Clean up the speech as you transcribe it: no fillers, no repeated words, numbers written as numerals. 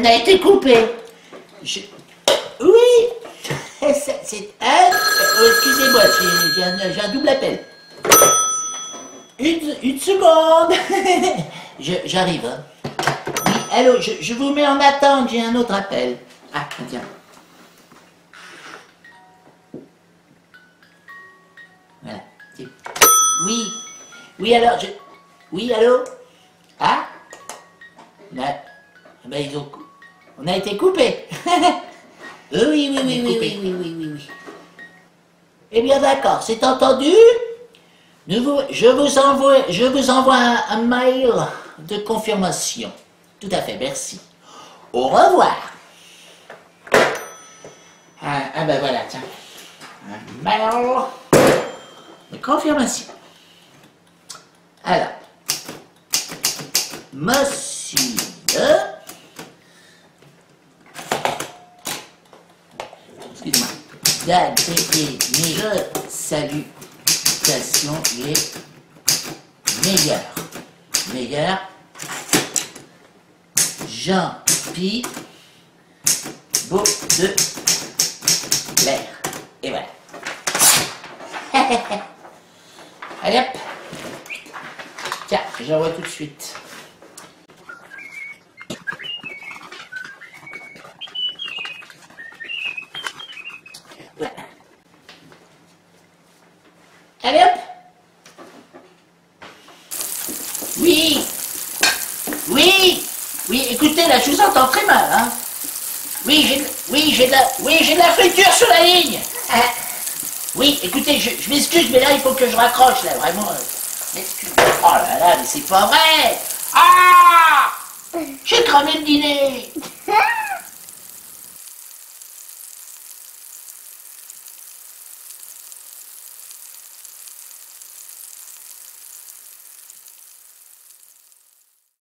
a été coupé. Oui. Excusez-moi, j'ai un double appel. Une seconde. J'arrive. Hein. Oui, allô, je vous mets en attente, j'ai un autre appel. Ah, tiens. Voilà. Oui. Oui, alors, Oui, allô? Ah? Ben, on a été coupé. Oui. Eh bien, d'accord, c'est entendu. Je vous envoie un mail de confirmation. Tout à fait, merci. Au revoir. Ben voilà, tiens. Un mail de confirmation. Alors, monsieur, excusez-moi, d'adresser mes salutations les meilleurs, Jean-Pierre Baudelaire. Et voilà. Allez hop. Tiens, j'envoie tout de suite. Voilà. Allez hop. Oui, écoutez, là, je vous entends très mal, hein. Oui, j'ai de la friture sur la ligne. Oui, écoutez, je m'excuse, mais là, il faut que je raccroche, là, vraiment. M'excuse. Oh là là, mais c'est pas vrai. Ah! J'ai cramé le dîner.